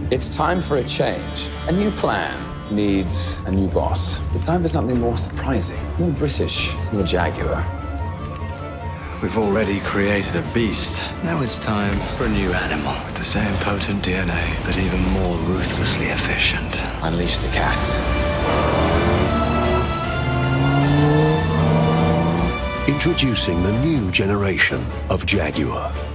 It's time for a change. A new plan needs a new boss. It's time for something more surprising, more British, more Jaguar. We've already created a beast. Now it's time for a new animal with the same potent DNA, but even more ruthlessly efficient. Unleash the cat. Introducing the new generation of Jaguar.